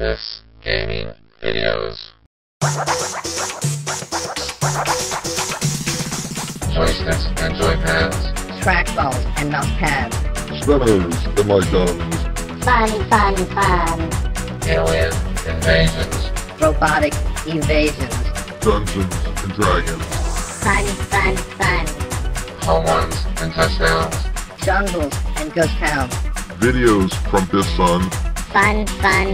Biff's Gaming Videos. Joysticks and joypads. Trackballs and mouse pads. Spinners and my guns. Fun. Alien invasions. Robotic evasions. Dungeons and Dragons. Fun. Home runs and touchdowns. Jungles and ghost towns. Videos from Biff's son. Fun.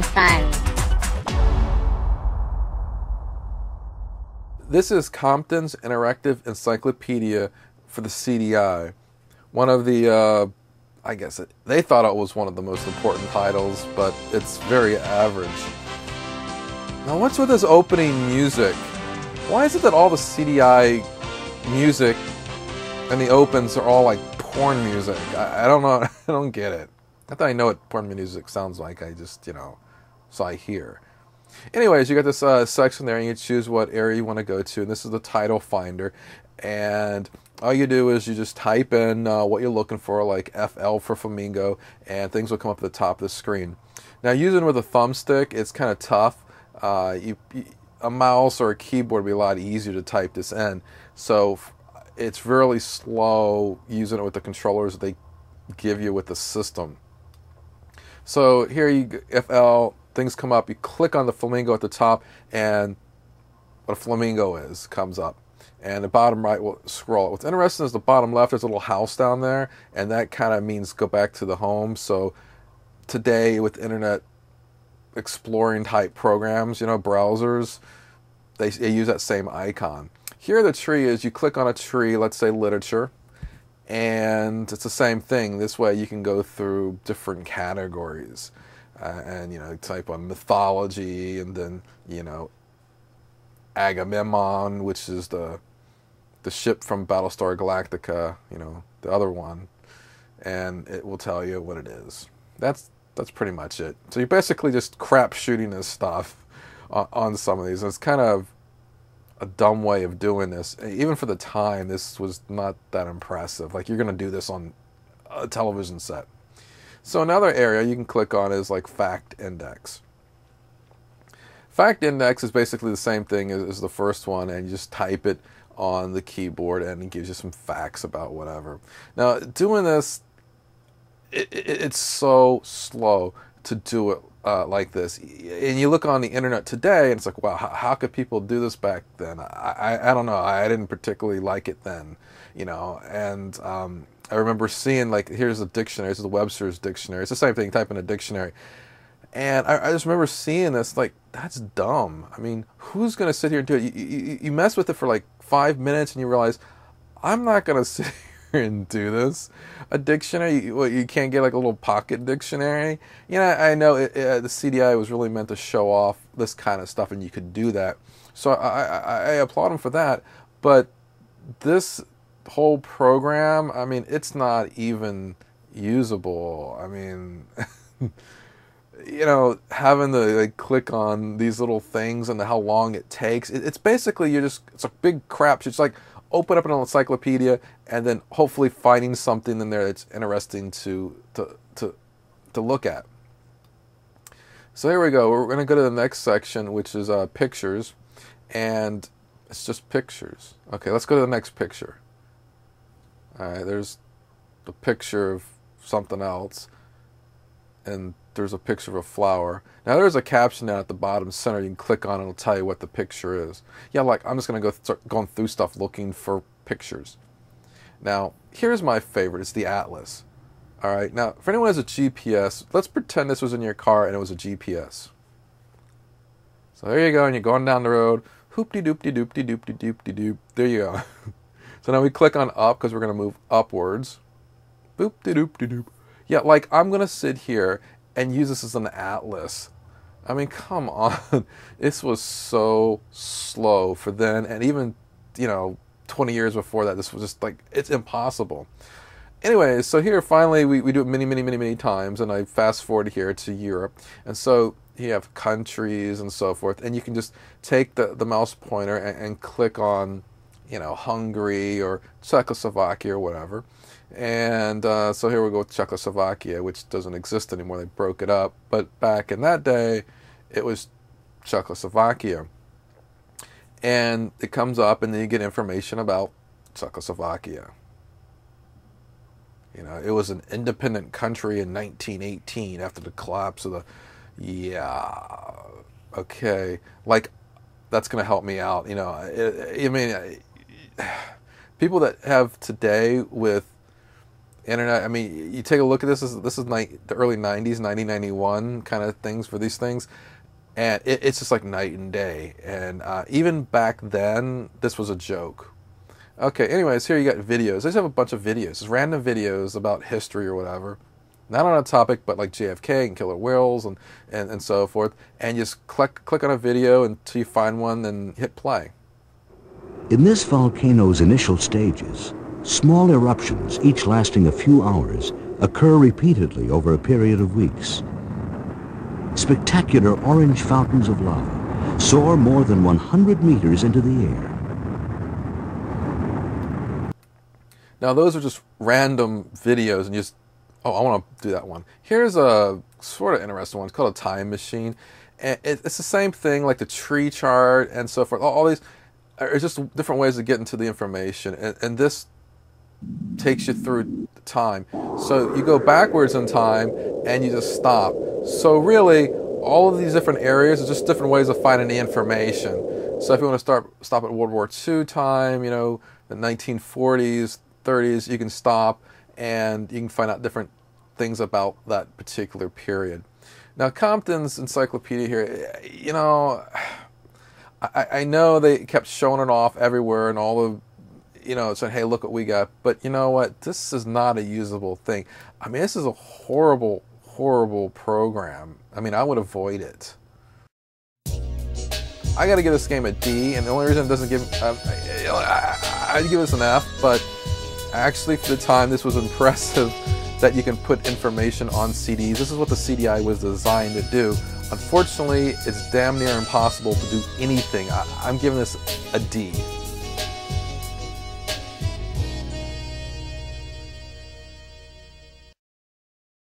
This is Compton's interactive encyclopedia for the CDI. One of the, I guess they thought it was one of the most important titles, but it's very average. Now what's with this opening music? Why is it that all the CDI music and the opens are all like porn music? I don't know, I don't get it. I thought I know what porn music sounds like, I just, so I hear. Anyways, you got this section there, and you choose what area you want to go to, and this is the title finder. And all you do is you just type in what you're looking for, like FL for flamingo, and things will come up at the top of the screen. Now, using it with a thumbstick, it's kind of tough. A mouse or a keyboard would be a lot easier to type this in. So it's really slow using it with the controllers that they give you with the system. So here you FL, things come up, you click on the flamingo at the top, and what a flamingo is comes up. And the bottom right will scroll. What's interesting is the bottom left, there's a little house down there, and that kind of means go back to the home. So today with internet exploring type programs, browsers, they use that same icon. Here the tree is, you click on a tree, let's say literature, and it's the same thing. This way you can go through different categories. And type on mythology, and then Agamemnon, which is the ship from Battlestar Galactica, the other one, and it will tell you what it is. That's pretty much it. So you're basically just crap shooting this stuff on some of these. And it's kind of a dumb way of doing this. Even for the time, this was not that impressive. Like, you're gonna do this on a television set. So another area you can click on is like Fact Index. Fact Index is basically the same thing as the first one, and you just type it on the keyboard and it gives you some facts about whatever. Now, doing this, it's so slow to do it like this. And you look on the internet today and it's like, wow, how could people do this back then? I don't know. I didn't particularly like it then, and I remember seeing, like, here's a dictionary. This is the Webster's dictionary. It's the same thing, type in a dictionary. And I just remember seeing this, like, that's dumb. I mean, who's going to sit here and do it? You mess with it for like 5 minutes and you realize, I'm not going to sit here and do this. A dictionary, you can't get like a little pocket dictionary. I know the CDI was really meant to show off this kind of stuff, and you could do that. So I applaud them for that. But this whole program, I mean, it's not even usable. I mean, having to click on these little things and how long it takes, it's basically it's a big crap. It's like open up an encyclopedia and then hopefully finding something in there that's interesting to look at. So here we go. We're going to go to the next section, which is pictures, and it's just pictures. Okay, let's go to the next picture. Alright, there's the picture of something else, and there's a picture of a flower. Now there's a caption down at the bottom center. You can click on it, it'll tell you what the picture is. Yeah, like, I'm just going to start going through stuff looking for pictures. Now, here's my favorite. It's the Atlas. Alright, now, if anyone has a GPS, let's pretend this was in your car and it was a GPS. So there you go, and you're going down the road. Hoop-de-doop-de-doop-de-doop-de-doop-de-doop. There you go. So now we click on up because we're going to move upwards. Boop-de-doop-de-doop. Yeah, like, I'm going to sit here and use this as an atlas. I mean, come on. This was so slow for then, and even, 20 years before that, this was just like, it's impossible. Anyways, so here finally we do it many times, and I fast forward here to Europe. And so you have countries and so forth, and you can just take the mouse pointer and click on, Hungary or Czechoslovakia or whatever. And so here we go with Czechoslovakia, which doesn't exist anymore. They broke it up. But back in that day, it was Czechoslovakia. And it comes up, and then you get information about Czechoslovakia. You know, it was an independent country in 1918 after the collapse of the... Yeah, okay. Like, that's going to help me out. You know, I mean, people that have today with internet, I mean, you take a look at this is the early 90s, 1991 kind of things for these things. And it's just like night and day. And even back then, this was a joke. Okay, anyways, here you got videos. I just have a bunch of videos. Just random videos about history or whatever. Not on a topic, but like JFK and killer whales and so forth. And you just click on a video until you find one, then hit play. In this volcano's initial stages, small eruptions, each lasting a few hours, occur repeatedly over a period of weeks. Spectacular orange fountains of lava soar more than 100 meters into the air. Now those are just random videos, and you just, oh, I want to do that one. Here's a sort of interesting one. It's called a time machine. And it's the same thing, like the tree chart and so forth. All these are just different ways to get into the information. And this takes you through time. So you go backwards in time, and you just stop. So really, all of these different areas are just different ways of finding the information. So if you want to stop at World War II time, you know, the 1940s, 30s, you can stop and you can find out different things about that particular period. Now, Compton's Encyclopedia here, you know, I know they kept showing it off everywhere and all the, you know, saying, hey, look what we got. But you know what? This is not a usable thing. I mean, this is a horrible, horrible program. I mean, I would avoid it. I got to give this game a D, and the only reason it doesn't give, I'd give this an F, but actually, for the time, this was impressive that you can put information on CDs. This is what the CDI was designed to do. Unfortunately, it's damn near impossible to do anything. I'm giving this a D.